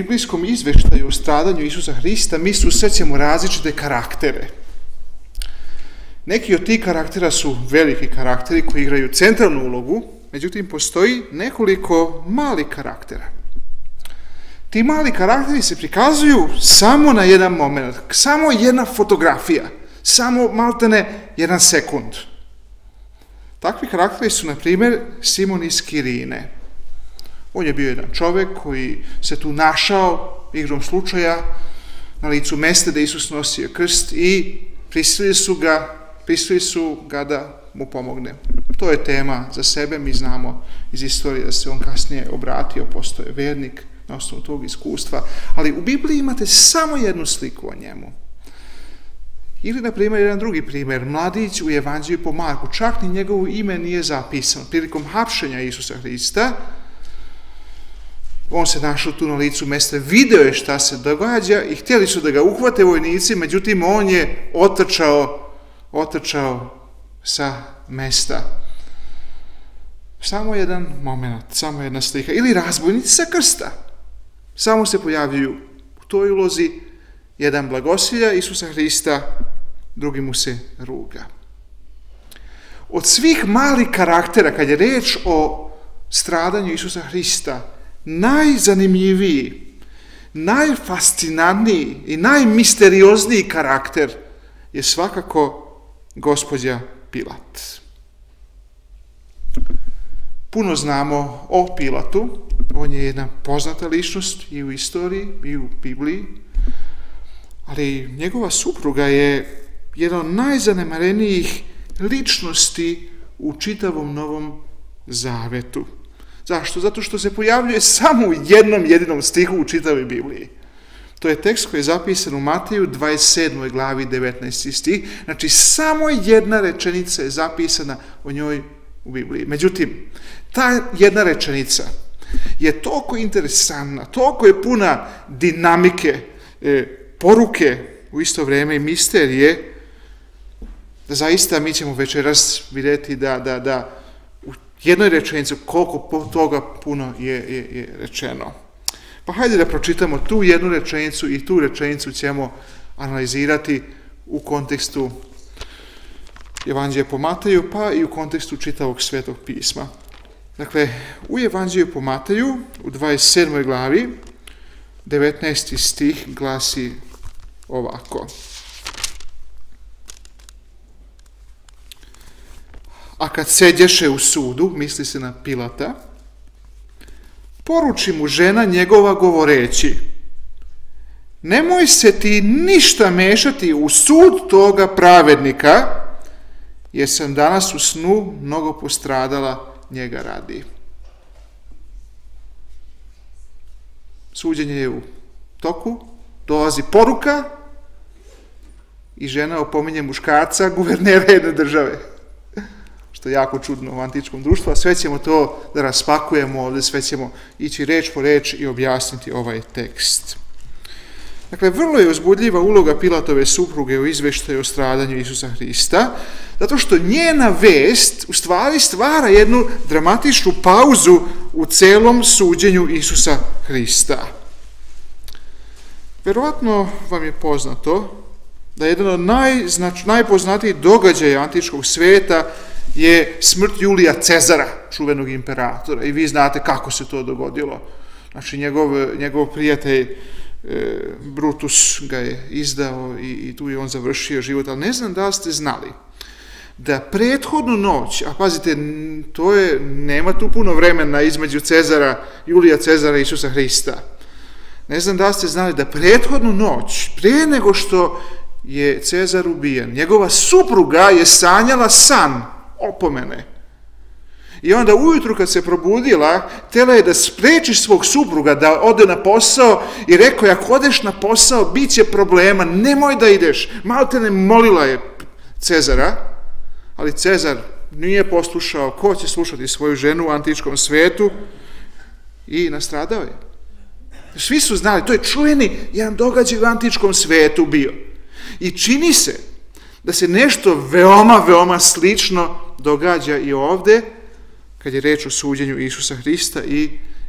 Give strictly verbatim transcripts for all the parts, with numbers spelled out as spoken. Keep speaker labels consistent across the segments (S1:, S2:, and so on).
S1: biblijskom izveštaju o stradanju Isusa Hrista mi susrećemo različite karaktere. Neki od tih karaktera su veliki karakteri koji igraju centralnu ulogu, međutim postoji nekoliko malih karaktera. Ti mali karakteri se prikazuju samo na jedan moment, samo jedna fotografija, samo maltene jedan sekund. Takvi karakteri su, na primjer, Simon iz Kirine. On je bio jedan čovjek koji se tu našao igrom slučaja na licu mesta da Isus nosio krst i prisilili su ga, prisilili su ga da mu pomogne. To je tema za sebe, mi znamo iz istorije da se on kasnije obratio, postao je vernik na osnovu tog iskustva, ali u Bibliji imate samo jednu sliku o njemu. Ili, na primjer, jedan drugi primjer, mladić u Evanđelju po Marku, čak ni njegovo ime nije zapisano. Prilikom hapšenja Isusa Hrista, on se našao tu na licu mesta, video je šta se događa i htjeli su da ga uhvate vojnici, međutim on je otrčao, otrčao sa mesta. Samo jedan moment, samo jedna slika. Ili razbojnici sa krsta. Samo se pojavljuju u toj ulozi, jedan blagoslivlja Isusa Hrista, drugi mu se ruga. Od svih malih karaktera, kad je reč o stradanju Isusa Hrista, najzanimljiviji, najfascinantniji i najmisteriozniji karakter je svakako gospođa Pilat. Puno znamo o Pilatu, on je jedna poznata ličnost i u istoriji i u Bibliji, ali njegova supruga je jedna od najzanemarenijih ličnosti u čitavom Novom Zavetu. Zašto? Zato što se pojavljuje samo u jednom jedinom stihu u čitavoj Bibliji. To je tekst koji je zapisan u Mateju dvadeset sedmoj glavi devetnaesti stih. Znači, samo jedna rečenica je zapisana o njoj u Bibliji. Međutim, ta jedna rečenica je toliko interesantna, toliko je puna dinamike, e, poruke, u isto vrijeme i misterije, da zaista mi ćemo večeras vidjeti da, da, da u jednoj rečenici koliko toga puno je, je, je rečeno. Pa hajde da pročitamo tu jednu rečenicu i tu rečenicu ćemo analizirati u kontekstu Evanđelja po Mateju, pa i u kontekstu čitavog Svetog pisma. Dakle, u Evanđelju po Mateju, u dvadeset sedmoj glavi, devetnaesti stih glasi ovako. A kad sedješe u sudu, misli se na Pilata, poruči mu žena njegova govoreći, nemoj se ti ništa mešati u sud toga pravednika, jer sam danas u snu mnogo postradala njega radi. Suđenje je u toku, dolazi poruka i žena opominje muškarca, guvernera jedne države. Što je jako čudno u antičkom društvu, a sve ćemo to da raspakujemo ovdje, sve ćemo ići reč po reč i objasniti ovaj tekst. Dakle, vrlo je uzbudljiva uloga Pilatove supruge u izveštaju o stradanju Isusa Hrista, zato što njena vest u stvari stvara jednu dramatičnu pauzu u celom suđenju Isusa Hrista. Verovatno vam je poznato da jedan od najznač, najpoznatijih događaja antičkog sveta je smrt Julija Cezara, čuvenog imperatora. I vi znate kako se to dogodilo. Znači, njegov, njegov prijatelj e, Brutus ga je izdao i, i tu je on završio život. Ali ne znam da li ste znali da prethodnu noć, a pazite, to je, nema tu puno vremena između Cezara, Julija Cezara i Isusa Hrista. Ne znam da li ste znali da prethodnu noć, prije nego što je Cezar ubijen, njegova supruga je sanjala san opomene. I onda ujutru kad se probudila, htjela je da spreči svog supruga da ode na posao i rekao je, ako odeš na posao, bit će problema, nemoj da ideš. Malte ne molila je Cezara, ali Cezar nije poslušao, ko će slušati svoju ženu u antičkom svijetu, i nastradao je. Svi su znali, to je čuveni jedan događaj u antičkom svijetu bio. I čini se da se nešto veoma, veoma slično događa i ovdje, kad je reč o suđenju Isusa Hrista i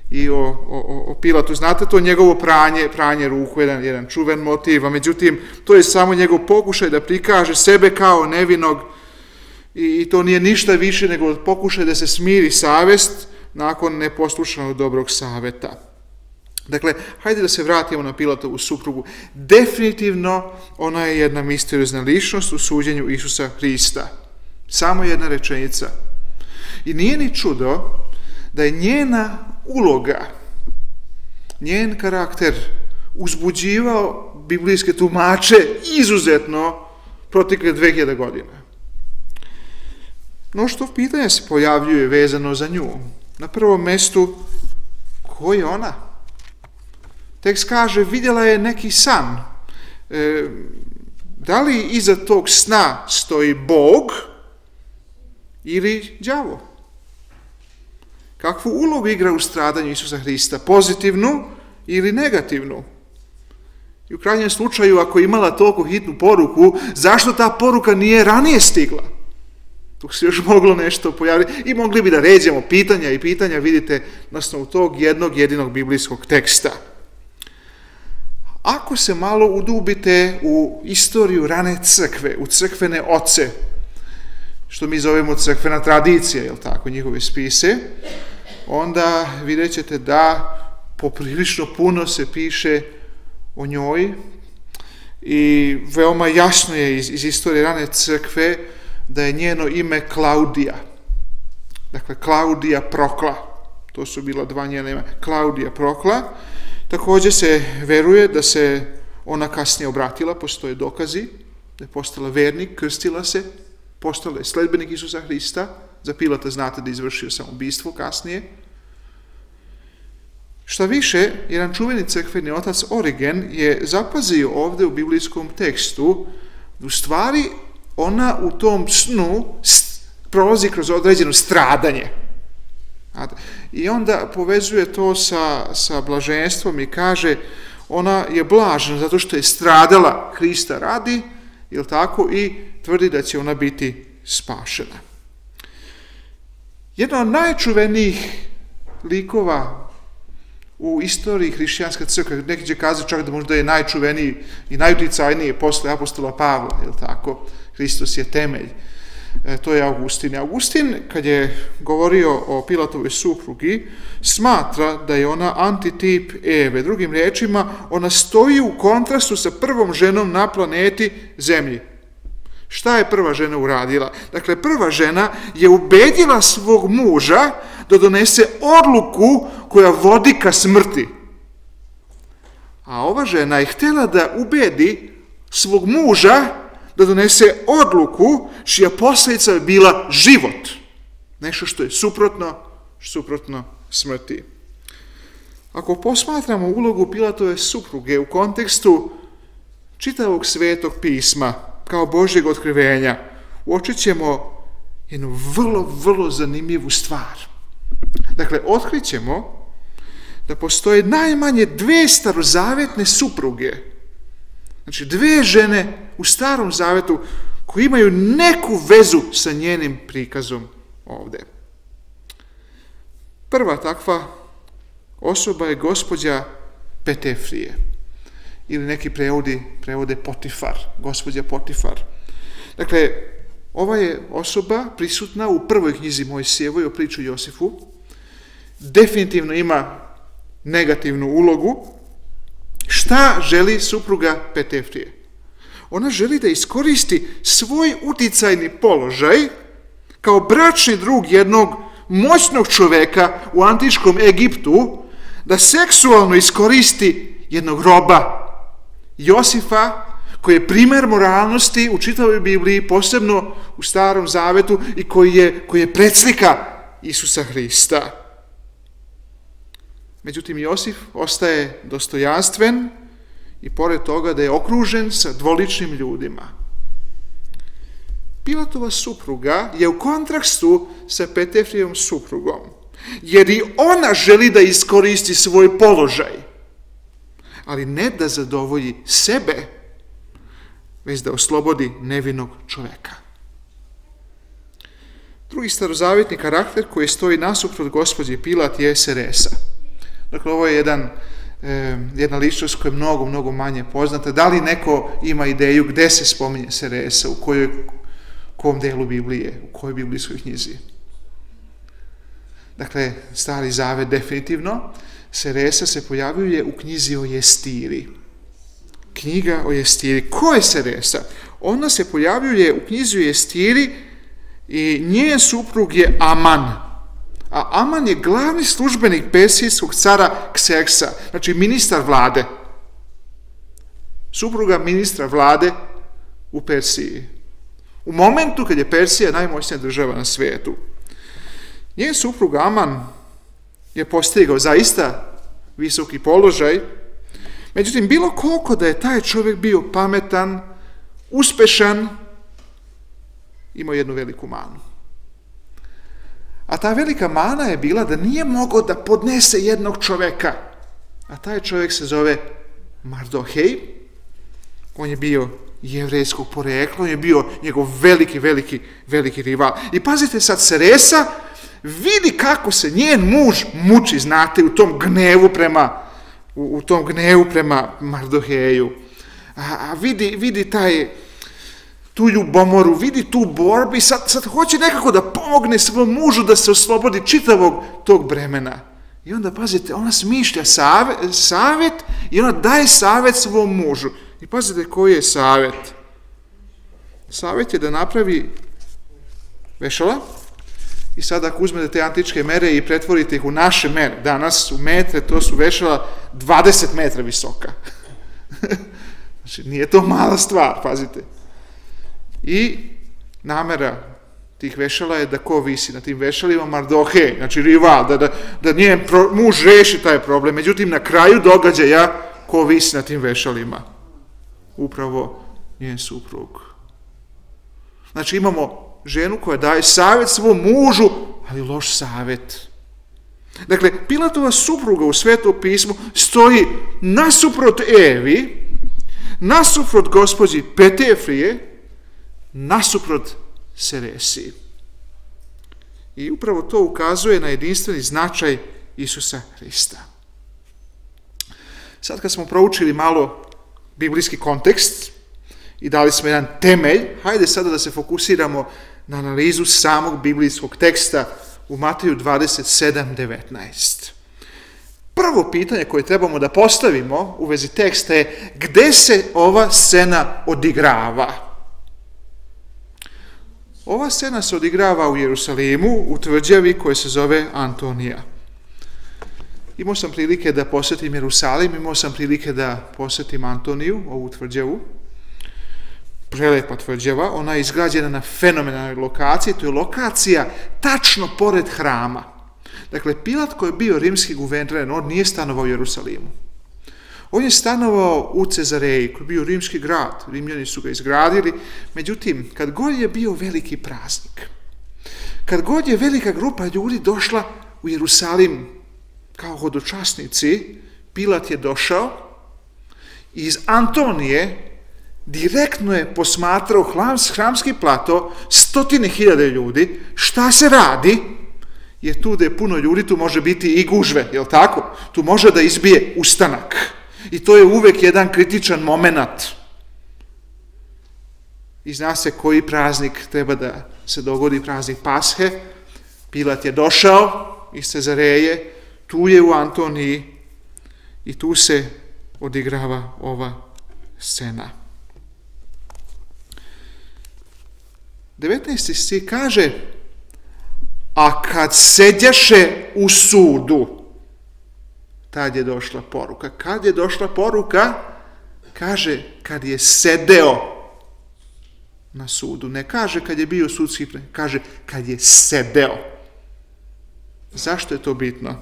S1: i o, o, o Pilatu. Znate to njegovo pranje, pranje ruku, jedan, jedan čuven motiv, a međutim to je samo njegov pokušaj da prikaže sebe kao nevinog i, i to nije ništa više nego pokušaj da se smiri savest nakon neposlušanog dobrog saveta. Dakle, hajde da se vratimo na Pilatovu suprugu. Definitivno ona je jedna misteriozna ličnost u suđenju Isusa Hrista. Samo jedna rečenica. I nije ni čudo da je njena uloga, njen karakter uzbuđivao biblijske tumače izuzetno protekle dve hiljade godina. Mnoštvo pitanja se pojavljuje vezano za nju. Na prvom mestu, ko je ona? Tekst kaže, vidjela je neki san. E, da li iza tog sna stoji Bog ili đavo? Kakvu ulogu igra u stradanju Isusa Hrista? Pozitivnu ili negativnu? I u krajnjem slučaju, ako je imala toliko hitnu poruku, zašto ta poruka nije ranije stigla? Tu se još moglo nešto pojaviti i mogli bi da ređemo pitanja i pitanja, vidite, na osnovu tog jednog jedinog biblijskog teksta. Ako se malo udubite u istoriju rane crkve, u crkvene oce, što mi zovemo crkvena tradicija, jel tako, njihove spise, onda vidjet ćete da poprilično puno se piše o njoj i veoma jasno je iz, iz istorije rane crkve da je njeno ime Klaudija. Dakle, Klaudija Prokla. To su bila dva njena ima. Klaudija Prokla. Također se veruje da se ona kasnije obratila, postoje dokazi, da je postala vernik, krstila se, postala je sledbenik Isusa Hrista. Za Pilata znate da je izvršio samoubistvo kasnije. Šta više, jedan čuveni crkveni otac Origen je zapazio ovdje u biblijskom tekstu da u stvari ona u tom snu prolazi kroz određeno stradanje. I onda povezuje to sa, sa blaženstvom i kaže ona je blažena zato što je stradala Hrista radi, jel tako, i tvrdi da će ona biti spašena. Jedna od najčuvenijih likova u istoriji hrišćanske crkve, neki će kazati čak da možda je najčuveniji i najuticajniji posle apostola Pavla, jel tako, Hristos je temelj. E, to je Augustin. Augustin, kad je govorio o Pilatovoj suprugi, smatra da je ona antitip Eve. Drugim riječima, ona stoji u kontrastu sa prvom ženom na planeti Zemlji. Šta je prva žena uradila? Dakle, prva žena je ubedila svog muža da donese odluku koja vodi ka smrti. A ova žena je htjela da ubedi svog muža da donese odluku čija posljedica je bila život. Nešto što je suprotno, suprotno smrti. Ako posmatramo ulogu Pilatove supruge u kontekstu čitavog svetog pisma kao Božjeg otkrivenja, uočit ćemo jednu vrlo, vrlo zanimljivu stvar. Dakle, otkrit ćemo da postoje najmanje dve starozavetne supruge, znači dve žene u Starom Zavetu koji imaju neku vezu sa njenim prikazom ovdje. Prva takva osoba je gospođa Petefrije, ili neki prevodi, prevode Potifar, gospođa Potifar. Dakle, ova je osoba prisutna u prvoj knjizi Mojsijevoj o priču Josifu, definitivno ima negativnu ulogu. Šta želi supruga Petefrije? Ona želi da iskoristi svoj uticajni položaj kao bračni drug jednog moćnog čoveka u antičkom Egiptu, da seksualno iskoristi jednog roba, Josifa, koji je primer moralnosti u čitavoj Bibliji, posebno u Starom Zavetu, i koji je, koji je predslika Isusa Hrista. Međutim, Josif ostaje dostojanstven i pored toga da je okružen sa dvoličnim ljudima. Pilatova supruga je u kontrastu sa Petefrijevom suprugom, jer i ona želi da iskoristi svoj položaj, ali ne da zadovolji sebe, već da oslobodi nevinog čoveka. Drugi starozavjetni karakter koji stoji nasuprot gospođi Pilat je Seresa. Dakle, ovo je jedan, e, jedna ličnost koja je mnogo, mnogo manje poznata. Da li neko ima ideju gde se spominje Seresa, u kojoj, kom delu Biblije, u kojoj biblijskoj knjizi? Dakle, Stari Zavet definitivno. Seresa se pojavljuje u knjizi o Jestiri. Knjiga o Jestiri. Ko je Seresa? Ona se pojavljuje u knjizi o Jestiri i njen suprug je Aman. A Aman je glavni službenik persijskog cara Kserksa, znači ministar vlade. Supruga ministra vlade u Persiji. U momentu kad je Persija najmoćnija država na svijetu. Njen suprug Aman je postigao zaista visoki položaj, međutim, bilo koliko da je taj čovjek bio pametan, uspešan, imao jednu veliku manu. A ta velika mana je bila da nije mogao da podnese jednog čovjeka. A taj čovjek se zove Mardohej. On je bio jevrejskog porekla, on je bio njegov veliki, veliki, veliki rival. I pazite sad, Seresa vidi kako se njen muž muči, znate, u tom gnevu prema, u, u tom gnevu prema Mardoheju. A, a vidi, vidi taj, tu ljubomoru, vidi tu borbu i sad, sad hoće nekako da pomogne svom mužu da se oslobodi čitavog tog bremena. I onda, pazite, ona smišlja savjet, savjet i ona daje savjet svom mužu. I pazite koji je savjet. Savjet je da napravi vešala. I sad ako uzmete te antičke mere i pretvorite ih u naše mere, danas u metre, to su vešala dvadeset metra visoka. Znači, nije to mala stvar, pazite. I namera tih vešala je da ko visi na tim vešalima? Mardohej, znači rival, da, da, da njen pro, muž reši taj problem. Međutim, na kraju događaja ko visi na tim vešalima? Upravo njen suprug. Znači, imamo ženu koja daje savjet svom mužu, ali loš savjet. Dakle, Pilatova supruga u Svetom pismu stoji nasuprot Evi, nasuprot gospođi Petefrije, nasuprot Seresi. I upravo to ukazuje na jedinstveni značaj Isusa Hrista. Sad kad smo proučili malo biblijski kontekst i dali smo jedan temelj, hajde sada da se fokusiramo na analizu samog biblijskog teksta u Mateju dvadeset sedam devetnaest. Prvo pitanje koje trebamo da postavimo u vezi teksta je gde se ova scena odigrava? Ova scena se odigrava u Jerusalimu, u tvrđavi koja se zove Antonija. Imao sam prilike da posjetim Jerusalim, imao sam prilike da posjetim Antoniju, ovu tvrđavu. Prelepa tvrđava, ona je izgrađena na fenomenalnoj lokaciji, to je lokacija tačno pored hrama. Dakle, Pilat koji je bio rimski guverner, on nije stanovao u Jerusalimu. On je stanovao u Cezareji, koji je bio rimski grad, Rimljani su ga izgradili, međutim, kad god je bio veliki praznik, kad god je velika grupa ljudi došla u Jerusalim kao hodočasnici, Pilat je došao iz Antonije, direktno je posmatrao hramski plato, stotine hiljade ljudi, šta se radi, jer tu da je puno ljudi, tu može biti i gužve, jel tako? Tu može da izbije ustanak. I to je uvek jedan kritičan moment. I zna se koji praznik treba da se dogodi, praznik Pashe. Pilat je došao iz Cezareje, tu je u Antoniji i tu se odigrava ova scena. devetnaesti stih kaže, a kad sedjaše u sudu, tad je došla poruka. Kad je došla poruka, kaže, kad je sedeo na sudu. Ne kaže kad je bio sudski plen, kaže kad je sedeo. Zašto je to bitno?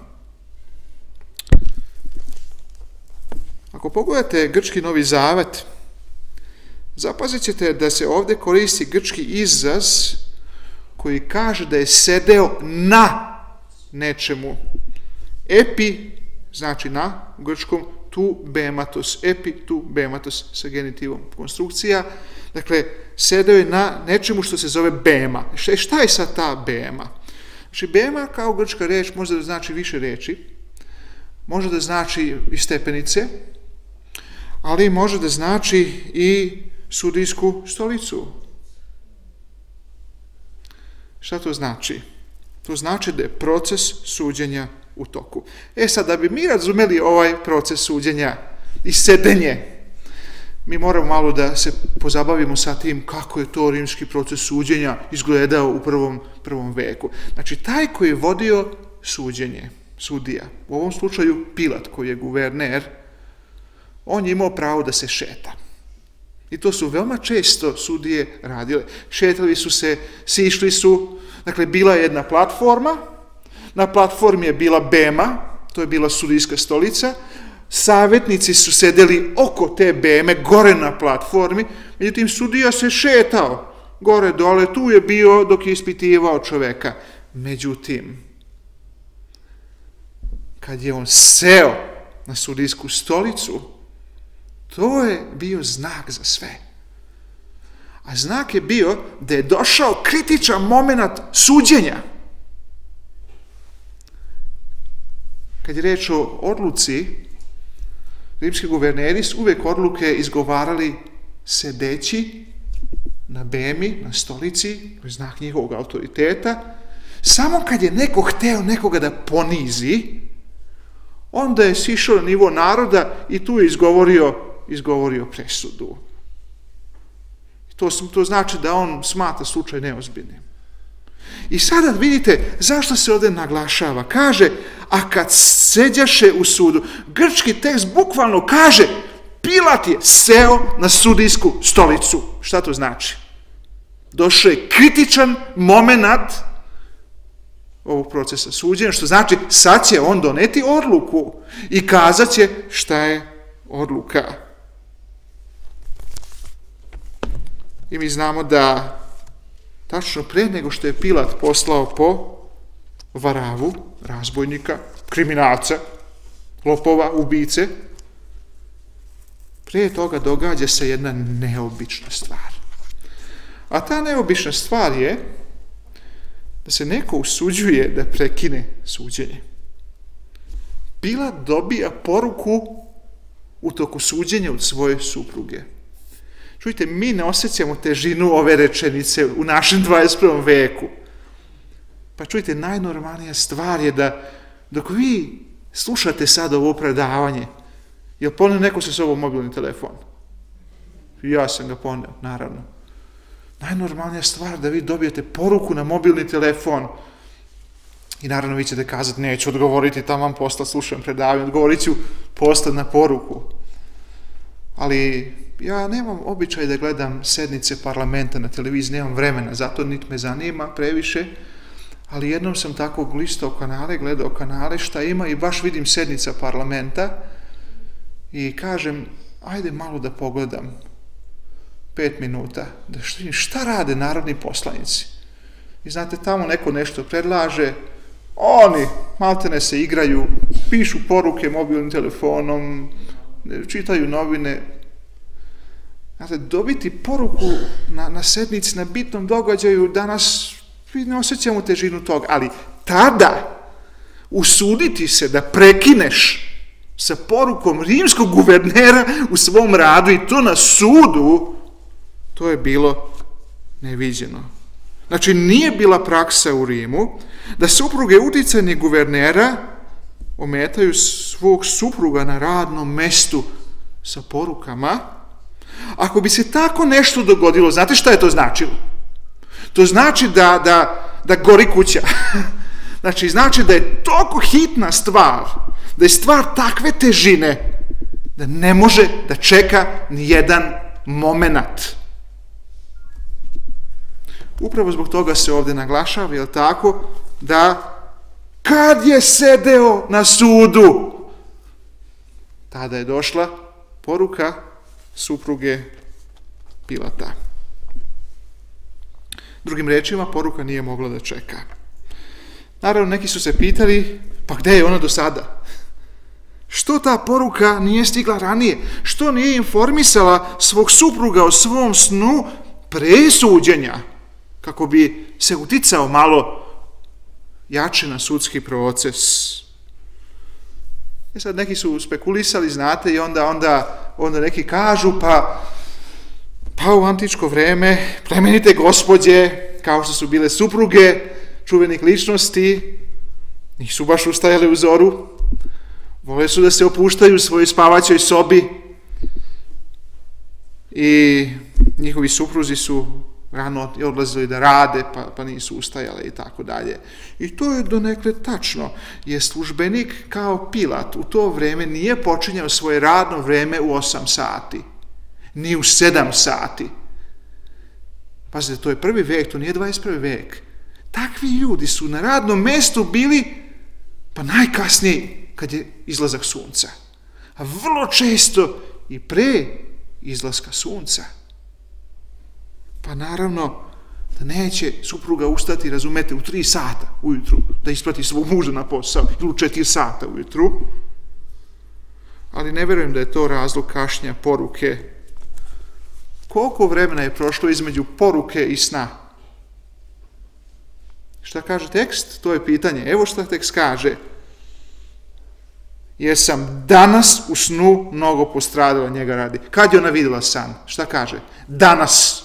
S1: Ako pogledate grčki Novi Zavet, zapazit ćete da se ovdje koristi grčki izraz koji kaže da je sedeo na nečemu. Epi znači na u grčkom, tu bematos, epi tu bematos sa genitivom konstrukcija. Dakle, sedeo je na nečemu što se zove bema. Šta je sad ta bema? Znači, bema kao grčka reč možda da znači više reči, može da znači i stepenice, ali može da znači i sudijsku stolicu. Šta to znači? To znači da je proces suđenja u toku. E sad, da bi mi razumeli ovaj proces suđenja i sedenje, mi moramo malo da se pozabavimo sa tim kako je to rimski proces suđenja izgledao u prvom, prvom veku. Znači, taj koji je vodio suđenje, sudija, u ovom slučaju Pilat koji je guverner, on je imao pravo da se šeta. I to su veoma često sudije radile. Šetali su se, sišli su, dakle, bila je jedna platforma, na platformi je bila bema, to je bila sudijska stolica, savjetnici su sedeli oko te beme, gore na platformi, međutim, sudija se šetao, gore, dole, tu je bio dok je ispitivao čoveka. Međutim, kad je on seo na sudijsku stolicu, to je bio znak za sve. A znak je bio da je došao kritičan moment suđenja. Kad je reč o odluci, rimski guverneri su uvijek odluke izgovarali sedeći na bemi, na stolici, to je znak njihovog autoriteta. Samo kad je neko hteo nekoga da ponizi, onda je sišao na nivo naroda i tu je izgovorio, izgovorio presudu. To, to znači da on smatra slučaj neozbiljnim. I sada vidite zašto se ovdje naglašava. Kaže, a kad seđaše u sudu, grčki tekst bukvalno kaže, Pilat je seo na sudijsku stolicu. Šta to znači? Došao je kritičan moment ovog procesa suđenja, što znači sad će on doneti odluku i kazat će šta je odluka. I mi znamo da tačno pre nego što je Pilat poslao po Varavu, razbojnika, kriminalca, lopova, ubice, prije toga događa se jedna neobična stvar. A ta neobična stvar je da se neko usuđuje da prekine suđenje. Pilat dobija poruku u toku suđenja od svoje supruge. Čujte, mi ne osjećamo težinu ove rečenice u našem dvadeset prvom veku. Pa čujte, najnormalnija stvar je da dok vi slušate sad ovo predavanje, je li poneo neko sa sobom mobilni telefon? Ja sam ga poneo, naravno. Najnormalnija stvar da vi dobijete poruku na mobilni telefon i naravno vi ćete kazati neću odgovoriti, tamo vam posla slušam predavanje, odgovorit ću posla na poruku. Ali ja nemam običaj da gledam sednice parlamenta na televiziji, nemam vremena, zato niti me zanima previše, ali jednom sam tako listao kanale, gledao kanale šta ima i baš vidim sednica parlamenta i kažem, ajde malo da pogledam pet minuta, da vidim šta rade narodni poslanici. I znate, tamo neko nešto predlaže, oni maltene se igraju, pišu poruke mobilnim telefonom, čitaju novine. Znate, dobiti poruku na, na sednici, na bitnom događaju, danas ne osjećamo težinu toga, ali tada usuditi se da prekineš sa porukom rimskog guvernera u svom radu i to na sudu, to je bilo neviđeno. Znači, nije bila praksa u Rimu da supruge uticajnih guvernera ometaju svog supruga na radnom mestu sa porukama. Ako bi se tako nešto dogodilo, znate šta je to značilo? To znači da, da, da gori kuća. Znači, znači da je toliko hitna stvar, da je stvar takve težine, da ne može da čeka ni jedan moment. Upravo zbog toga se ovdje naglašava, jel tako, da kad je sedeo na sudu, tada je došla poruka supruge Pilata. Drugim rečima, poruka nije mogla da čeka. Naravno, neki su se pitali, pa gde je ona do sada? Što ta poruka nije stigla ranije? Što nije informisala svog supruga o svom snu pre suđenja, kako bi se uticao malo jače na sudski proces? E sad neki su spekulisali, znate, i onda, onda, onda neki kažu, pa, pa u antičko vreme plemenite gospođe, kao što su bile supruge čuvenih ličnosti, nisu baš ustajale u zoru, vole su da se opuštaju u svojoj spavaćoj sobi i njihovi supruzi su rano odlazili da rade, pa, pa nisu ustajale i tako dalje. I to je donekle tačno, jer službenik kao Pilat u to vreme nije počinjao svoje radno vreme u osam sati, ni u sedam sati. Pazite, to je prvi vek, to nije dvadeset prvi vek. Takvi ljudi su na radnom mestu bili pa najkasnije kad je izlazak sunca. A vrlo često i pre izlaska sunca. Pa naravno da neće supruga ustati, razumete, u tri sata ujutru, da isprati svog muža na posao, ili u četiri sata ujutru. Ali ne verujem da je to razlog kašnja poruke. Koliko vremena je prošlo između poruke i sna? Šta kaže tekst? To je pitanje. Evo šta tekst kaže. Jer sam danas u snu mnogo postradala njega radi. Kad je ona vidjela san? Šta kaže? Danas.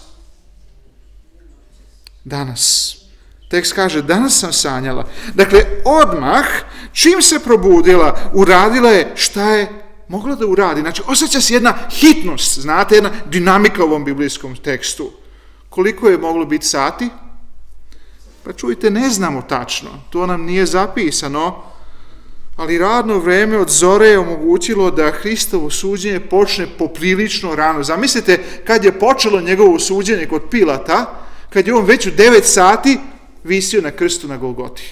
S1: Danas. Tekst kaže, danas sam sanjala. Dakle, odmah, čim se probudila, uradila je šta je mogla da uradi. Znači, osjeća se jedna hitnost, znate, jedna dinamika u ovom biblijskom tekstu. Koliko je moglo biti sati? Pa čujte, ne znamo tačno, to nam nije zapisano, ali radno vreme od zore je omogućilo da Hristovo suđenje počne poprilično rano. Zamislite, kad je počelo njegovo suđenje kod Pilata, kad je on već u devet sati visio na krstu na Golgoti.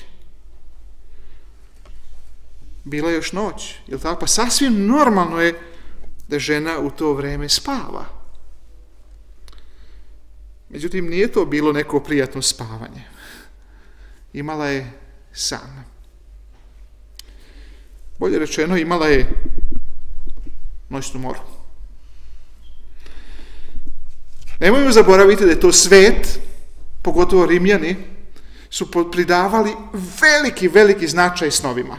S1: Bila je još noć, jel tako? Pa sasvim normalno je da žena u to vreme spava. Međutim, nije to bilo neko prijatno spavanje. Imala je san. Bolje rečeno, imala je noćnu moru. Nemojmo zaboraviti da je to svet, pogotovo Rimljani, su pridavali veliki, veliki značaj snovima.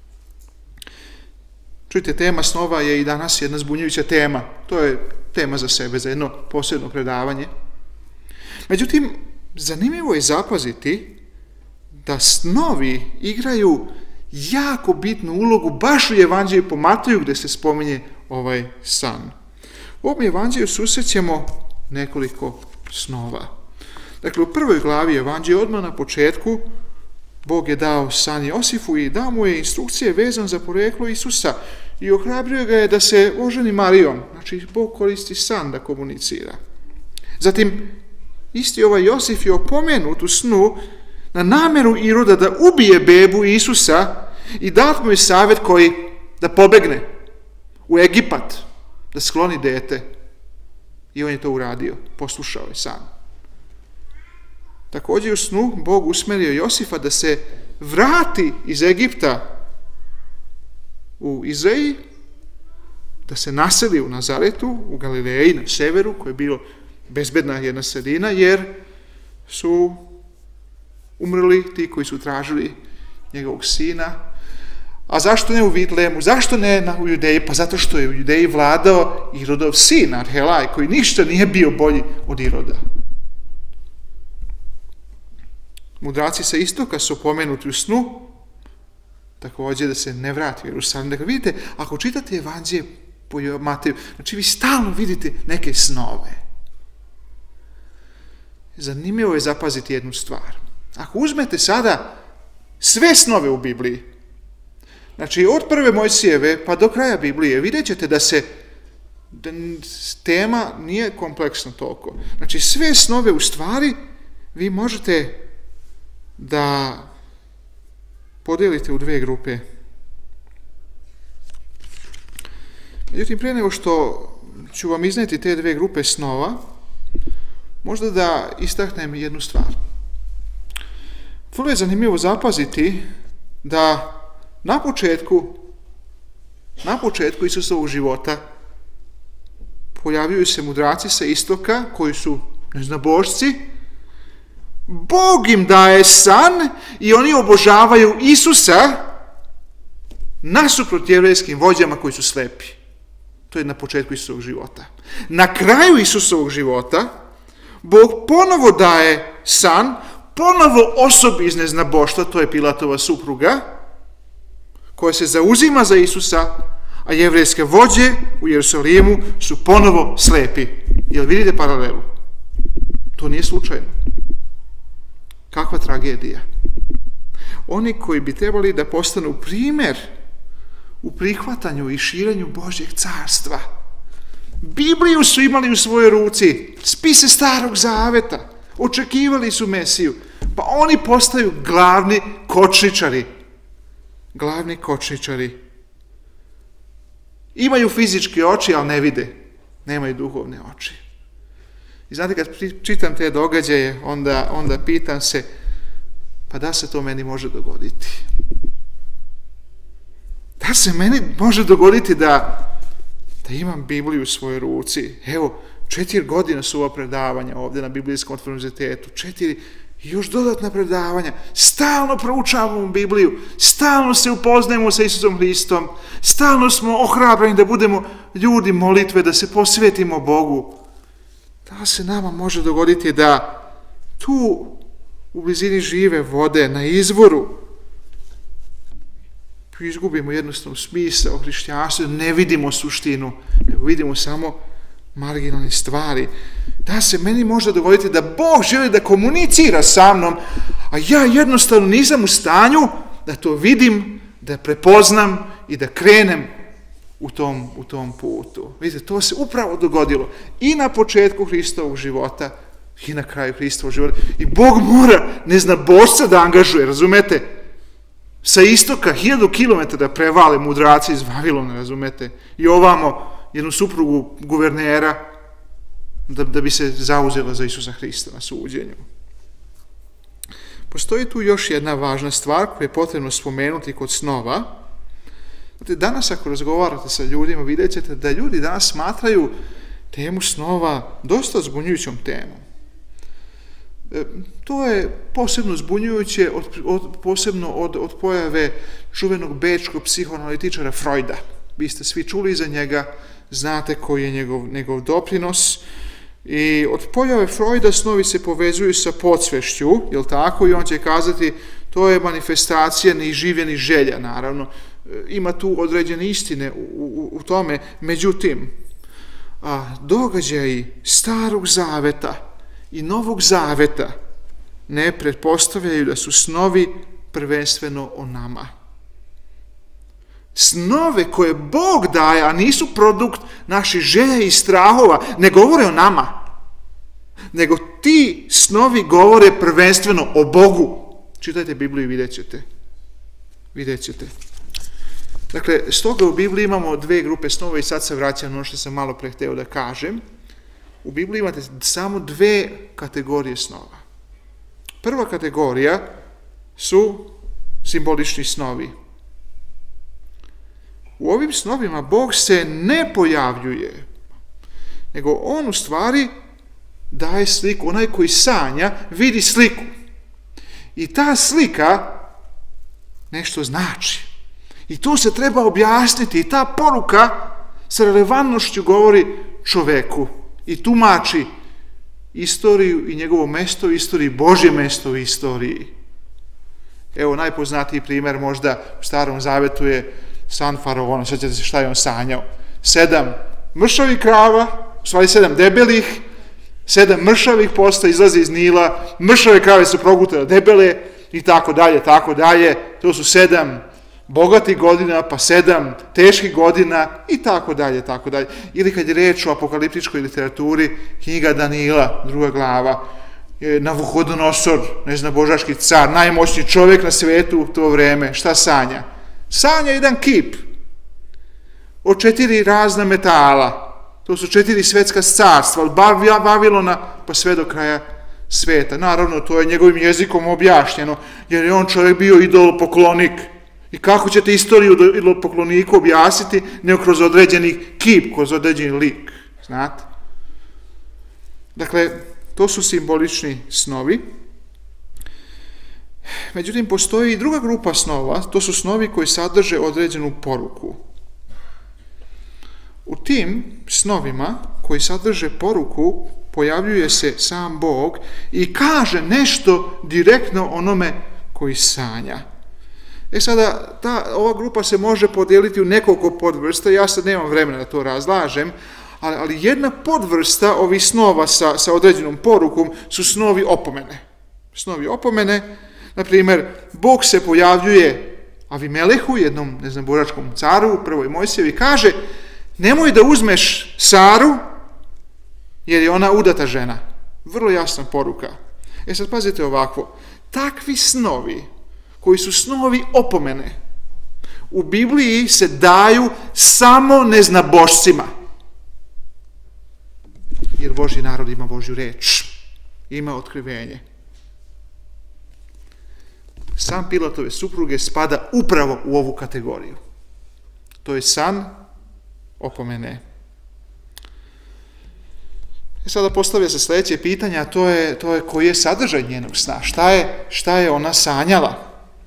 S1: Čujte, tema snova je i danas jedna zbunjujuća tema. To je tema za sebe, za jedno posebno predavanje. Međutim, zanimljivo je zapaziti da snovi igraju jako bitnu ulogu baš u Evanđelju po Mateju gdje se spominje ovaj san. U ovom Evanđelju susrećemo nekoliko snova. Dakle, u prvoj glavi Evanđelja odmah na početku Bog je dao san Josifu i dao mu je instrukcije vezane za poreklo Isusa i ohrabrio ga je da se oženi Marijom. Znači, Bog koristi san da komunicira. Zatim, isti ovaj Josif je opomenut u snu na nameru Iroda da ubije bebu Isusa i dat mu je savjet koji da pobegne u Egipat, da skloni dete. I on je to uradio, poslušao je san. Također u snu Bog usmerio Josifa da se vrati iz Egipta u Izrael, da se naseli u Nazaretu, u Galileji, na severu, koja je bilo bezbedna jedna sredina, jer su umrli ti koji su tražili njegovog sina. A zašto ne u Vitlemu? Zašto ne u Judeji? Pa zato što je u Judeji vladao Irodov sin, Arhelaj, koji ništa nije bio bolji od Iroda. Mudraci sa istoka su pomenuti u snu, također da se ne vrati u Jerusalim. Dakle, vidite, ako čitate Evanđelje po Mateju, znači vi stalno vidite neke snove. Zanimljivo je zapaziti jednu stvar. Ako uzmete sada sve snove u Bibliji, znači od prve Mojsijeve pa do kraja Biblije, vidjet ćete da se da tema nije kompleksna toliko. Znači sve snove u stvari vi možete da podijelite u dve grupe. Međutim, prije nego što ću vam izneti te dve grupe snova, možda da istaknem jednu stvar. Vrlo je zanimljivo zapaziti da na početku na početku Isusovog života pojavljuju se mudraci sa istoka koji su neznabošci. Bog im daje san i oni obožavaju Isusa nasuprot jevrejskim vođama koji su slepi. To je na početku Isusovog života. Na kraju Isusovog života Bog ponovo daje san, ponovo osobi iz neznaboštva, to je Pilatova supruga, koja se zauzima za Isusa, a jevrejske vođe u Jerusalimu su ponovo slepi. Jel vidite paralelu? To nije slučajno. Kakva tragedija. Oni koji bi trebali da postanu primjer u prihvatanju i širenju Božjeg carstva. Bibliju su imali u svojoj ruci, spise Starog Zaveta, očekivali su Mesiju, pa oni postaju glavni kočničari. Glavni kočničari. Imaju fizičke oči, ali ne vide. Nemaju duhovne oči. I znate, kad čitam te događaje, onda, onda pitam se, pa da se to meni može dogoditi? Da se meni može dogoditi da, da imam Bibliju u svojoj ruci? Evo, četiri godine su ova predavanja ovdje na Biblijskom univerzitetu. Četiri, još dodatna predavanja. Stalno proučavamo Bibliju. Stalno se upoznajemo sa Isusom Hristom. Stalno smo ohrabreni da budemo ljudi molitve, da se posvetimo Bogu. Da se nama može dogoditi da tu u blizini žive vode, na izvoru, izgubimo jednostavno smisao hrišćanstva, ne vidimo suštinu, nego vidimo samo marginalne stvari. Da se meni može dogoditi da Bog želi da komunicira sa mnom, a ja jednostavno nisam u stanju da to vidim, da prepoznam i da krenem u tom, u tom putu. Vidite, to se upravo dogodilo i na početku Hristovog života i na kraju Hristovog života. I Bog mora neznabošca da angažuje, razumete? Sa istoka, hiljadu kilometara prevale mudraci iz Vavilona, razumete? I ovamo jednu suprugu guvernera da, da bi se zauzela za Isusa Hrista na suđenju. Postoji tu još jedna važna stvar koju je potrebno spomenuti kod snova. Znate, danas ako razgovarate sa ljudima, vidjet ćete da ljudi danas smatraju temu snova dosta zbunjujućom temom. E, to je posebno zbunjujuće, od, od, posebno od, od pojave čuvenog bečkog psihoanalitičara Freuda. Vi ste svi čuli za njega, znate koji je njegov, njegov doprinos. I od pojave Freuda snovi se povezuju sa podsvešću, jel tako? I on će kazati, to je manifestacija neiživljenih želja, naravno. Ima tu određene istine u, u, u tome. Međutim, a, događaji Starog Zaveta i Novog Zaveta ne pretpostavljaju da su snovi prvenstveno o nama. Snove koje Bog daje, a nisu produkt naših želja i strahova, ne govore o nama, nego ti snovi govore prvenstveno o Bogu. Čitajte Bibliju i vidjet ćete. Vidjet ćete. Dakle, stoga u Bibliji imamo dve grupe snova i sad se vraćam na ono što sam malo pre hteo da kažem. U Bibliji imate samo dve kategorije snova. Prva kategorija su simbolični snovi. U ovim snovima Bog se ne pojavljuje, nego on u stvari daje sliku. Onaj koji sanja vidi sliku. I ta slika nešto znači. I to se treba objasniti. I ta poruka sa relevantnošću govori čoveku i tumači istoriju i njegovo mesto u istoriji, Božje mesto u istoriji. Evo, najpoznatiji primjer možda u Starom Zavetu je san faraona. Sjećate se šta je on sanjao? Sedam mršavih krava, u stvari sedam debelih, sedam mršavih posta izlazi iz Nila, mršave krave su progutale debele i tako dalje, tako dalje. To su sedam bogatih godina, pa sedam teških godina i tako dalje, tako dalje. Ili kad je reč o apokaliptičkoj literaturi, knjiga Danila, druga glava, Navuhodonosor, ne znam, božaški car, najmoćniji čovjek na svijetu u to vreme, šta sanja? Sanja jedan kip od četiri razna metala. To su četiri svetska carstva, od Vavilona pa sve do kraja sveta. Naravno, to je njegovim jezikom objašnjeno, jer je on čovjek bio idolopoklonik. I kako ćete istoriju idolopokloniku objasniti, nego kroz određeni kip, kroz određeni lik. Znate? Dakle, to su simbolični snovi. Međutim, postoji i druga grupa snova, to su snovi koji sadrže određenu poruku. U tim snovima koji sadrže poruku pojavljuje se sam Bog i kaže nešto direktno onome koji sanja. E sada, ta, ova grupa se može podijeliti u nekoliko podvrsta, ja sad nemam vremena da to razlažem, ali, ali jedna podvrsta ovih snova sa, sa određenom porukom su snovi opomene. Snovi opomene, na primjer, Bog se pojavljuje Avimelehu, jednom, ne znam, boračkom caru, u prvoj Mojsijevi, kaže, nemoj da uzmeš Saru, jer je ona udata žena. Vrlo jasna poruka. E sad pazite ovako, takvi snovi, koji su snovi opomene, u Bibliji se daju samo neznabošcima. Jer Božji narod ima Božju reč, ima otkrivenje. Sam Pilatove supruge spada upravo u ovu kategoriju. To je san opomene. I sada postavlja se sljedeće pitanje, a to je, to je koji je sadržaj njenog sna. Šta je, šta je ona sanjala?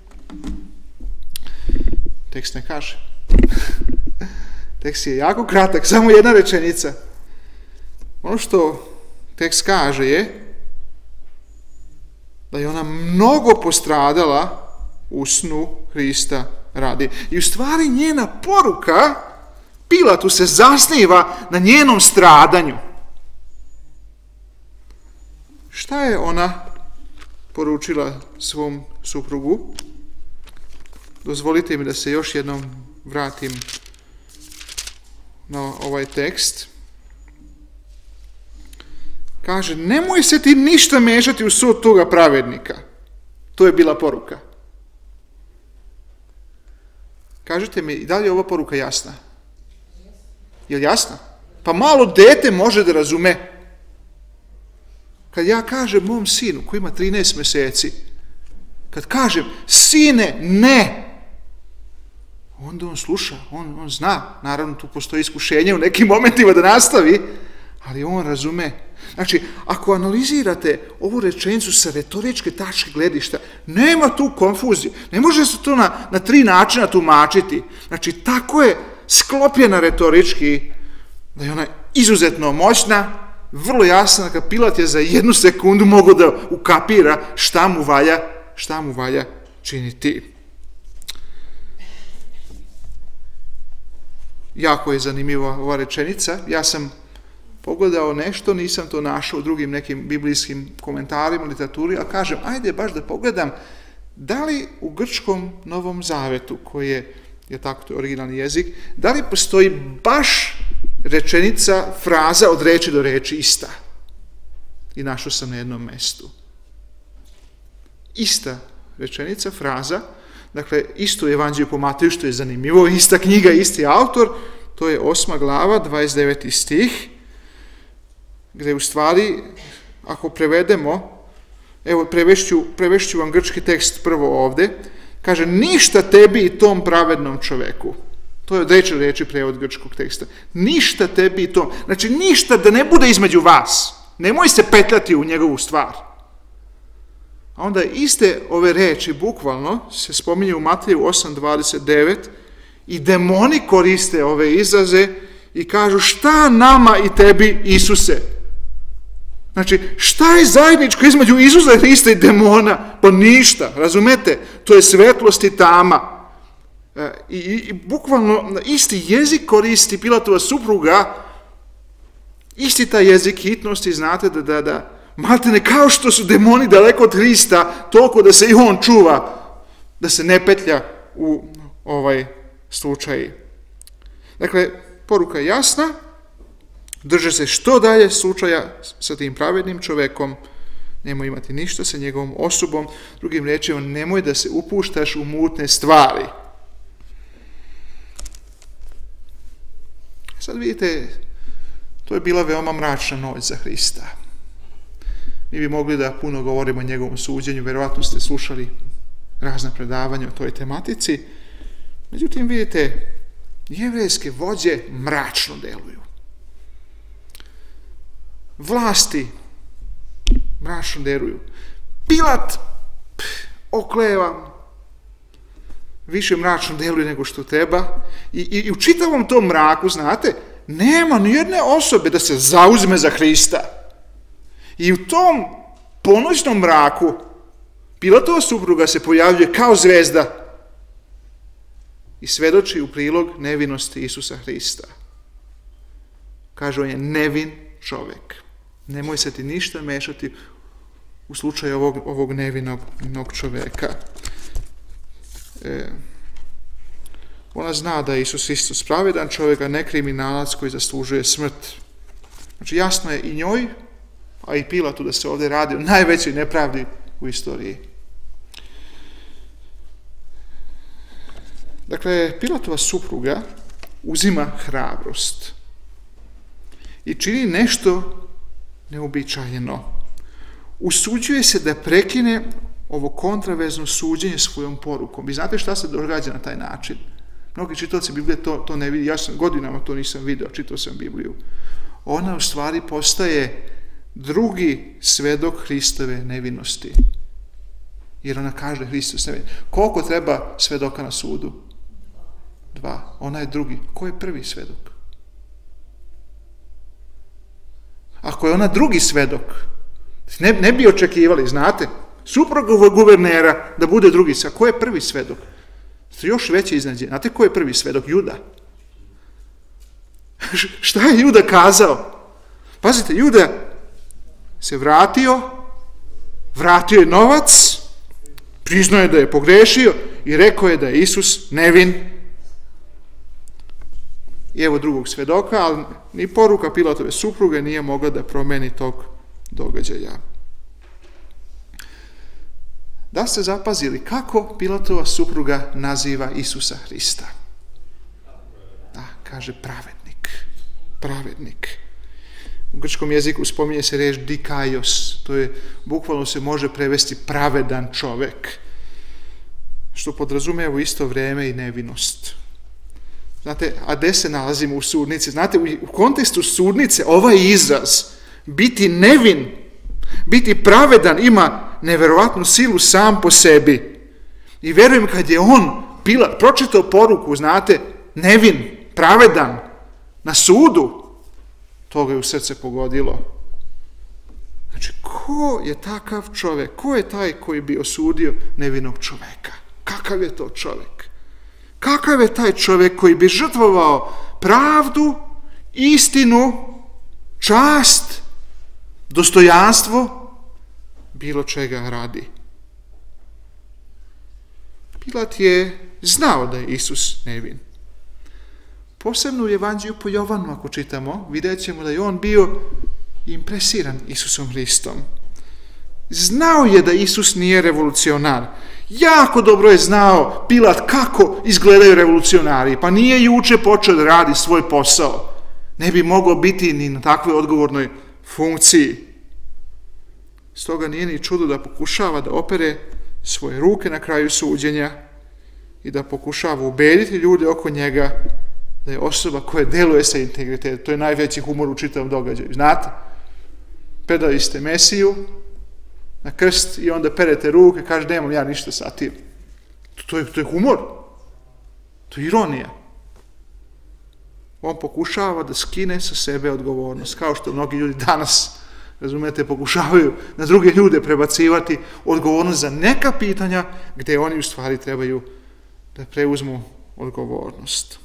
S1: Tekst ne kaže. Tekst je jako kratak, samo jedna rečenica. Ono što tekst kaže je da je ona mnogo postradala u snu Hrista radi. I u stvari njena poruka Pilatu se zasniva na njenom stradanju. Šta je ona poručila svom suprugu? Dozvolite mi da se još jednom vratim na ovaj tekst. Kaže, nemoj se ti ništa mešati u sud toga pravednika. To je bila poruka. Kažite mi, da li je ova poruka jasna? Je li jasna? Pa malo dete može da razume. Kad ja kažem mom sinu, koji ima trinaest mjeseci, kad kažem, sine, ne, onda on sluša, on, on zna. Naravno, tu postoji iskušenje u nekim momentima da nastavi, ali on razume. Znači, ako analizirate ovu rečenicu sa retoričke tačke gledišta, nema tu konfuzije. Ne može se to na, na tri načina tumačiti. Znači, tako je sklopljena retorički, da je ona izuzetno moćna, vrlo jasna, kad Pilat je za jednu sekundu mogao da ukapira šta mu valja, šta mu valja činiti. Jako je zanimljiva ova rečenica. Ja sam pogledao nešto, nisam to našao u drugim nekim biblijskim komentarima, literaturi, ali kažem, ajde baš da pogledam da li u grčkom Novom Zavetu, koji je, je tako, to je originalni jezik, da li postoji baš rečenica, fraza od reči do reči ista. I našao sam na jednom mestu. Ista rečenica, fraza, dakle, isto evanđelje po Mateju, što je zanimljivo, ista knjiga, isti autor, to je osma glava, dvadeset deveti stih, gdje u stvari, ako prevedemo, evo, prevešću, prevešću vam grčki tekst prvo ovdje, kaže, ništa tebi i tom pravednom čoveku. To je od reči reči prevod grčkog teksta. Ništa tebi i tom. Znači, ništa da ne bude između vas. Nemoj se petljati u njegovu stvar. A onda iste ove reči, bukvalno, se spominje u Mateju osam dvadeset devet i demoni koriste ove izraze i kažu, šta nama i tebi, Isuse? Znači, šta je zajedničko između Isusa Hrista i demona? Pa ništa, razumete? To je svetlost i tama. I, i, i bukvalno isti jezik koristi Pilatova supruga, isti taj jezik hitnosti, znate da, da, da maltene kao što su demoni daleko od Hrista, toliko da se i on čuva, da se ne petlja u ovaj slučaj. Dakle, poruka je jasna, drže se što dalje slučaja sa tim pravednim čovekom, nemoj imati ništa sa njegovom osobom, drugim rečima, nemoj da se upuštaš u mutne stvari. Sad vidite, to je bila veoma mračna noć za Hrista. Mi bi mogli da puno govorimo o njegovom suđenju, verovatno ste slušali razna predavanja o toj tematici. Međutim, vidite, jevrejske vođe mračno deluju. Vlasti mračno deluju. Pilat, oklevam, više mračno deluje nego što treba. I, i, i u čitavom tom mraku, znate, nema ni jedne osobe da se zauzme za Hrista. I u tom ponoćnom mraku Pilatova supruga se pojavljuje kao zvezda i svedoči u prilog nevinosti Isusa Hrista. Kaže, on je nevin čovjek. Nemoj se ti ništa mešati u slučaju ovog, ovog nevinog čovjeka. E, ona zna da je Isus Hristos pravedan čovjek, a ne kriminalac koji zaslužuje smrt. Znači jasno je i njoj, a i Pilatu da se ovdje radi o najvećoj nepravdi u istoriji. Dakle, Pilatova supruga uzima hrabrost i čini nešto neobičajeno. Usuđuje se da prekine ovo kontraverzno suđenje svojom porukom. Vi znate šta se događa na taj način? Mnogi čitaoci Biblije to, to ne vidi. Ja sam godinama to nisam vidio, čitao sam Bibliju. Ona u stvari postaje drugi svedok Hristove nevinosti. Jer ona kaže Hristos nevin. Koliko treba svedoka na sudu? Dva. Ona je drugi. Ko je prvi svedok? Ako je ona drugi svedok, ne, ne bi očekivali, znate, supruga guvernera da bude drugi svedok. Ko je prvi svedok? Još veće iznenađenje. Znate ko je prvi svedok? Juda. Šta je Juda kazao? Pazite, Juda se vratio, vratio je novac, priznao je da je pogrešio i rekao je da je Isus nevin. I evo drugog svedoka, ali ni poruka Pilatove supruge nije mogla da promeni tog događaja. Da ste zapazili kako Pilatova supruga naziva Isusa Hrista? Da, kaže pravednik. Pravednik. U grčkom jeziku spominje se reč dikaios, to je, bukvalno se može prevesti pravedan čovek, što podrazumijeva u isto vrijeme i nevinost. Znate, a gde se nalazimo u sudnici? Znate, u kontekstu sudnice ovaj izraz, biti nevin, biti pravedan, ima neverovatnu silu sam po sebi. I verujem kad je on Pilat pročitao poruku, znate, nevin, pravedan, na sudu, to ga je u srce pogodilo. Znači, ko je takav čovjek? Ko je taj koji bi osudio nevinog čovjeka? Kakav je to čovjek? Kakav je taj čovjek koji bi žrtvovao pravdu, istinu, čast, dostojanstvo, bilo čega radi? Pilat je znao da je Isus nevin. Posebno u Evanđelju po Jovanu, ako čitamo, vidjet ćemo da je on bio impresiran Isusom Hristom. Znao je da Isus nije revolucionar. Jako dobro je znao Pilat kako izgledaju revolucionari. Pa nije juče počeo da radi svoj posao. Ne bi mogao biti ni na takvoj odgovornoj funkciji. Stoga nije ni čudo da pokušava da opere svoje ruke na kraju suđenja i da pokušava ubediti ljude oko njega da je osoba koja deluje sa integritetom. To je najveći humor u čitavom događaju. Znate? Predali ste Mesiju na krst i onda perete ruke, kaže nemam ja ništa sa tim. To je, to je humor. To je ironija. On pokušava da skine sa sebe odgovornost, kao što mnogi ljudi danas, razumete, pokušavaju na druge ljude prebacivati odgovornost za neka pitanja gdje oni u stvari trebaju da preuzmu odgovornost.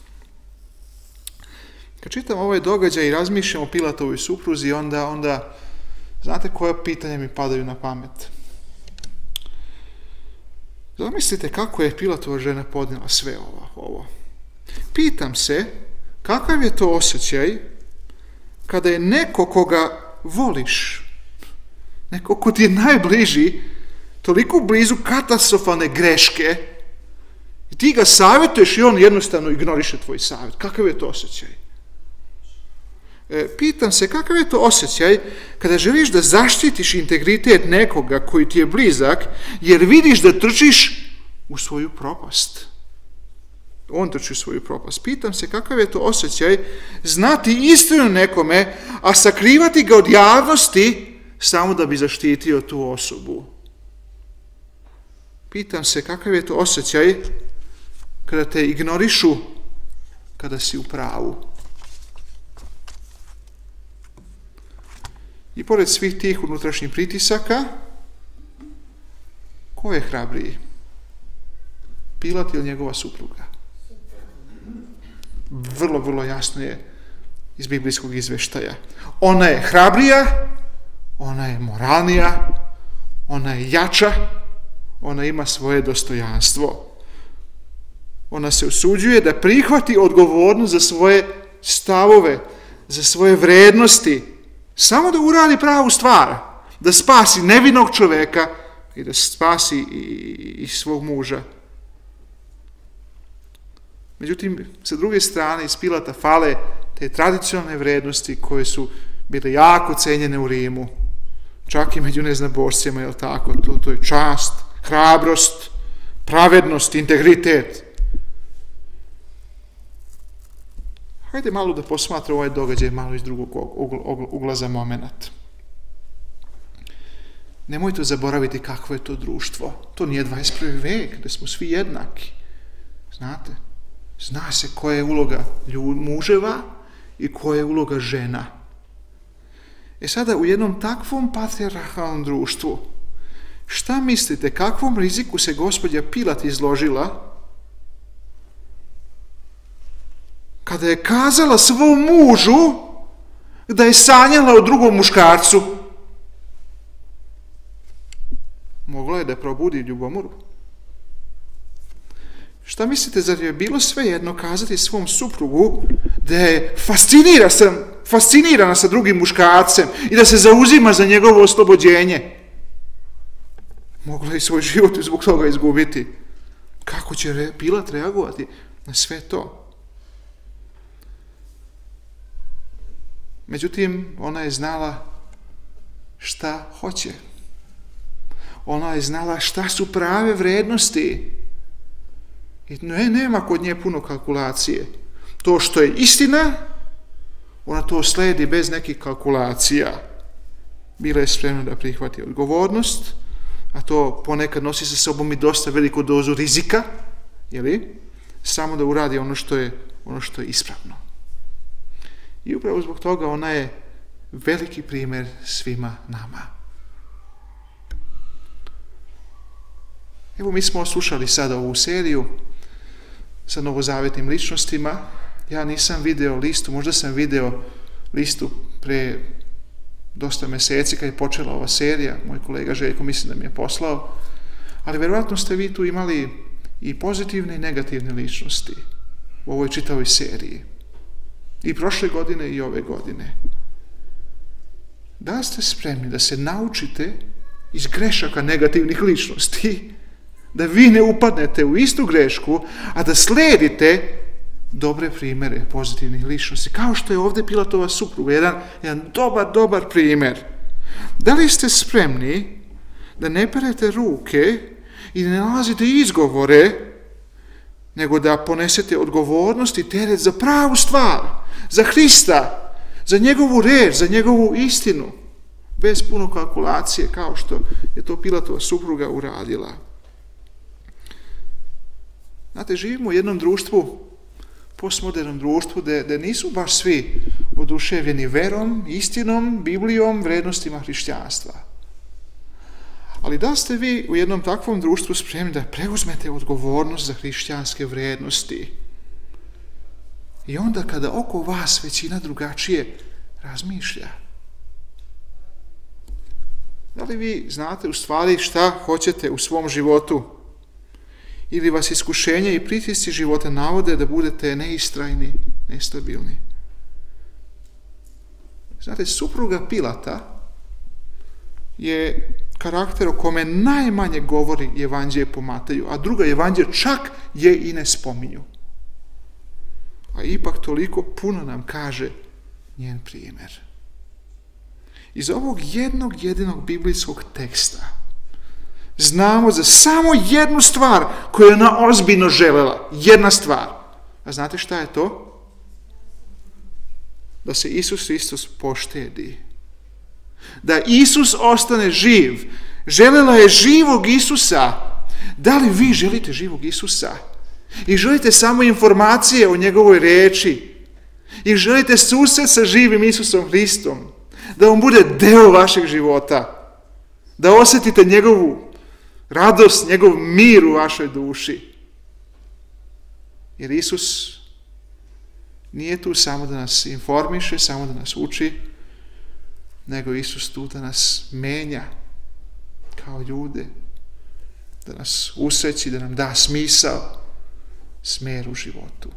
S1: Kad čitam ovaj događaj i razmišljam o Pilatovoj supruzi, onda, onda znate koje pitanja mi padaju na pamet? Zamislite kako je Pilatova žena podnijela sve ovo, ovo. Pitam se kakav je to osjećaj kada je neko koga voliš, neko ko ti je najbliži, toliko blizu katastrofalne greške i ti ga savjetuješ i on jednostavno ignoriše tvoj savjet. Kakav je to osjećaj? E, pitam se kakav je to osjećaj kada želiš da zaštitiš integritet nekoga koji ti je blizak jer vidiš da trčiš u svoju propast. On trči u svoju propast. Pitam se kakav je to osjećaj znati istinu nekome, a sakrivati ga od javnosti samo da bi zaštitio tu osobu. Pitam se kakav je to osjećaj kada te ignorišu, kada si u pravu. I pored svih tih unutrašnjih pritisaka, ko je hrabriji? Pilat ili njegova supruga? Vrlo, vrlo jasno je iz biblijskog izveštaja. Ona je hrabrija, ona je moralnija, ona je jača, ona ima svoje dostojanstvo. Ona se usuđuje da prihvati odgovornost za svoje stavove, za svoje vrednosti, samo da uradi pravu stvar, da spasi nevinog čoveka i da spasi i, i svog muža. Međutim, sa druge strane, iz Pilata fale te tradicionalne vrednosti koje su bile jako cenjene u Rimu. Čak i među neznabošcima, je li tako? To, to je čast, hrabrost, pravednost, integritet. Hajde malo da posmatra ovaj događaj malo iz drugog ugla za moment. Nemojte zaboraviti kakvo je to društvo. To nije dvadeset prvi vek, da smo svi jednaki. Znate? Zna se koja je uloga muževa i koja je uloga žena. E sada, u jednom takvom patrijarhalnom društvu, šta mislite, kakvom riziku se gospođa Pilat izložila kada je kazala svom mužu da je sanjala o drugom muškarcu? Mogla je da probudi ljubomoru. Šta mislite, zar je bilo svejedno kazati svom suprugu da je fascinira sam, fascinirana sa drugim muškarcem i da se zauzima za njegovo oslobođenje? Mogla je svoj život zbog toga izgubiti. Kako će Pilat reagovati na sve to? Međutim, ona je znala šta hoće. Ona je znala šta su prave vrednosti. I ne, nema kod nje puno kalkulacije. To što je istina, ona to sledi bez nekih kalkulacija. Bila je spremna da prihvati odgovornost, a to ponekad nosi sa sobom i dosta veliku dozu rizika, jeli? Samo da uradi ono što je, ono što je ispravno. I upravo zbog toga ona je veliki primjer svima nama. Evo, mi smo slušali sada ovu seriju sa novozavetnim ličnostima. Ja nisam video listu, možda sam video listu pre dosta meseci kad je počela ova serija. Moj kolega Željko mislim da mi je poslao. Ali verovatno ste vi tu imali i pozitivne i negativne ličnosti u ovoj čitavoj seriji. I prošle godine i ove godine. Da ste spremni da se naučite iz grešaka negativnih ličnosti, da vi ne upadnete u istu grešku, a da sledite dobre primere pozitivnih ličnosti, kao što je ovdje Pilatova supruga, jedan, jedan dobar, dobar primjer. Da li ste spremni da ne perete ruke i ne nalazite izgovore, nego da ponesete odgovornost i teret za pravu stvar, za Hrista, za njegovu reč, za njegovu istinu, bez puno kalkulacije, kao što je to Pilatova supruga uradila. Znate, živimo u jednom društvu, postmodernom društvu, gde nisu baš svi oduševljeni verom, istinom, Biblijom, vrednostima hrišćanstva. Ali da ste vi u jednom takvom društvu spremni da preuzmete odgovornost za hrišćanske vrednosti i onda kada oko vas većina drugačije razmišlja? Da li vi znate u stvari šta hoćete u svom životu? Ili vas iskušenje i pritisci života navode da budete neistrajni, nestabilni? Znate, supruga Pilata je karakter o kome najmanje govori evanđelje po Mateju, a druga evanđelja čak je i ne spominju. A ipak toliko puno nam kaže njen primjer. Iz ovog jednog jedinog biblijskog teksta znamo za samo jednu stvar koju je ona ozbiljno želela. Jedna stvar. A znate šta je to? Da se Isus Hristos poštedi. Da Isus ostane živ. Želela je živog Isusa. Da li vi želite živog Isusa? I želite samo informacije o njegovoj riječi? I želite susret sa živim Isusom Hristom? Da on bude deo vašeg života? Da osjetite njegovu radost, njegov mir u vašoj duši? Jer Isus nije tu samo da nas informiše, samo da nas uči, nego Isus tu da nas menja kao ljude, da nas usreći, da nam da smisao, smer u životu.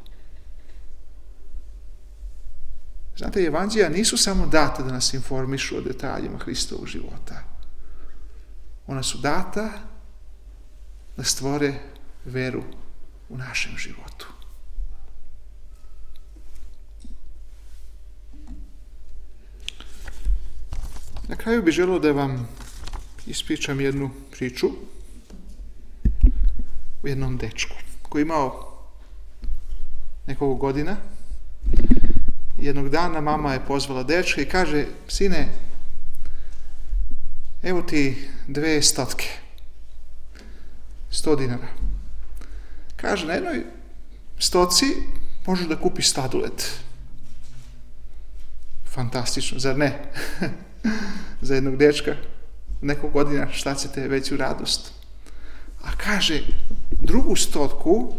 S1: Znate, evanđelja nisu samo data da nas informišu o detaljima Hristovog života. Ona su data da stvore veru u našem životu. Na kraju bih želio da vam ispričam jednu priču o jednom dečku koji je imao nekoliko godina. Jednog dana mama je pozvala dečka i kaže: sine, evo ti dve stotke, sto dinara. Kaže, na jednoj stoci možeš da kupiš sladoled. Fantastično, zar ne? Za jednog dečka nekog godina šta ćete veću radost. A kaže, drugu stotku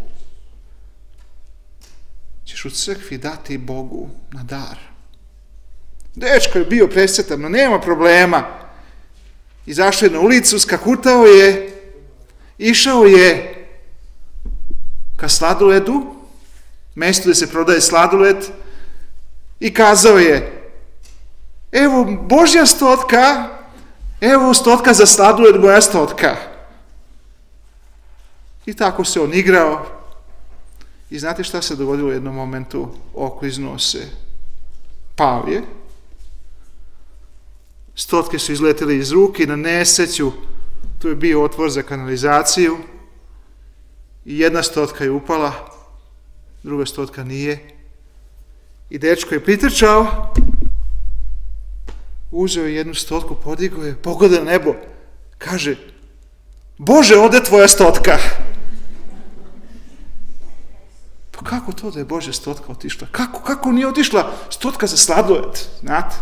S1: ćeš u crkvi dati Bogu na dar. Dečko je bio presretan, no nema problema. Izašao je na ulicu, skakutao je, išao je ka sladoledu, mjesto gdje se prodaje sladoled, i kazao je: evo Božja stotka, evo stotka za sladoled, moja stotka. I tako se on igrao. I znate šta se dogodilo u jednom momentu? Okliznuo se, pao je. Stotke su izletele iz ruke i na nesreću tu je bio otvor za kanalizaciju i jedna stotka je upala, druga stotka nije. I dečko je pritrčao, uzeo je jednu stotku, podigao je, pogledao na nebo, kaže: Bože, ode tvoja stotka. Pa kako to da je Božja stotka otišla? Kako, kako nije otišla stotka za sladoled? Znate?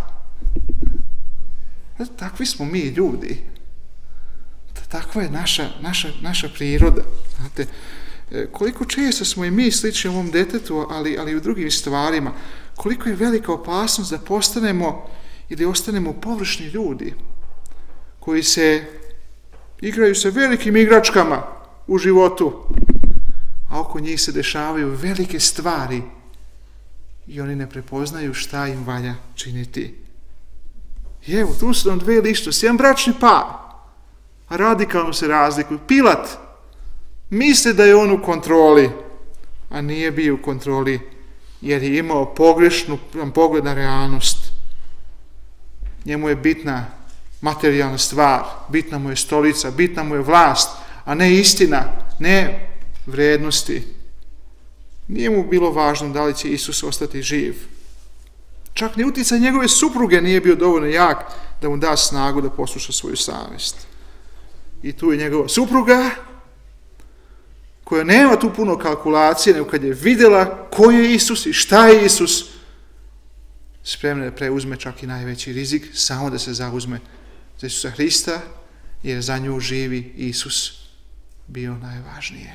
S1: Takvi smo mi ljudi. Takva je naša, naša, naša priroda. Znate, koliko često smo i mi slični ovom detetu, ali, ali i u drugim stvarima. Koliko je velika opasnost da postanemo ili ostanemo površni ljudi koji se igraju sa velikim igračkama u životu, a oko njih se dešavaju velike stvari i oni ne prepoznaju šta im valja činiti. I evo, tu su nam dve ličnosti, jedan bračni par, a radikalno se razlikuju. Pilat misli da je on u kontroli, a nije bio u kontroli, jer je imao pogrešnu pogled na realnost. Njemu je bitna materijalna stvar, bitna mu je stolica, bitna mu je vlast, a ne istina, ne vrednosti. Nije mu bilo važno da li će Isus ostati živ. Čak ni uticaj njegove supruge nije bio dovoljno jak da mu da snagu da posluša svoju savjest. I tu je njegova supruga, koja nema tu puno kalkulacije, nego kad je vidjela ko je Isus i šta je Isus, spremna da preuzme čak i najveći rizik, samo da se zauzme za Isusa Hrista, jer za nju živi Isus bio najvažnije.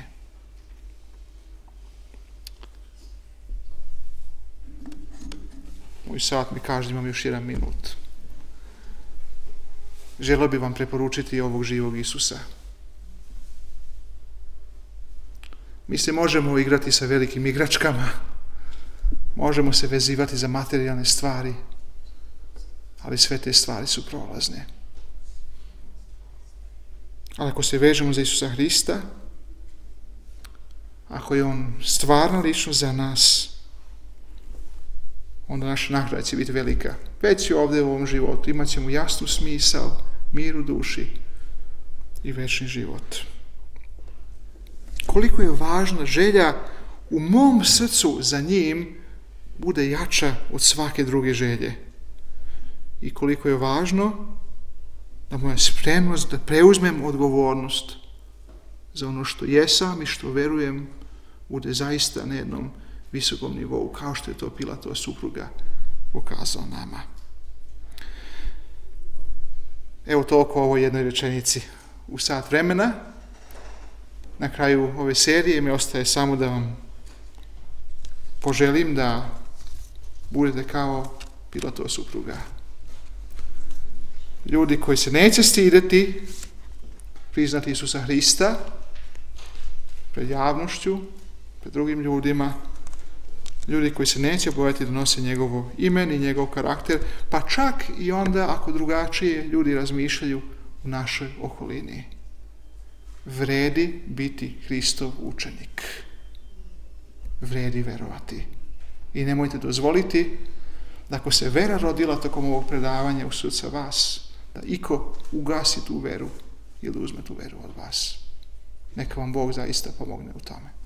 S1: Moj sat mi kaže da imam još jedan minut. Želio bih vam preporučiti ovog živog Isusa. Mi se možemo igrati sa velikim igračkama, možemo se vezivati za materijalne stvari, ali sve te stvari su prolazne. Ali ako se vežemo za Isusa Hrista, ako je on stvarno ličnost za nas, onda naša nagrada će biti velika. Već je ovdje u ovom životu, imat ćemo jasnu smisao, mir u duši i večni život. Koliko je važna želja u mom srcu za njim bude jača od svake druge želje. I koliko je važno da moja spremnost da preuzmem odgovornost za ono što jesam i što verujem bude zaista na jednom visokom nivou, kao što je to Pilatova supruga pokazao nama. Evo toliko o ovoj jednoj rečenici u sat vremena. Na kraju ove serije mi ostaje samo da vam poželim da budete kao Pilatova supruga. Ljudi koji se neće stideti priznati Isusa Hrista pred javnošću, pred drugim ljudima, ljudi koji se neće bojati da nose njegovo ime i njegov karakter, pa čak i onda ako drugačije ljudi razmišljaju u našoj okolini. Vredi biti Hristov učenik. Vredi verovati. I nemojte dozvoliti da ako se vera rodila tokom ovog predavanja u srca vas, da iko ugasi tu veru ili uzme tu veru od vas. Neka vam Bog zaista pomogne u tome.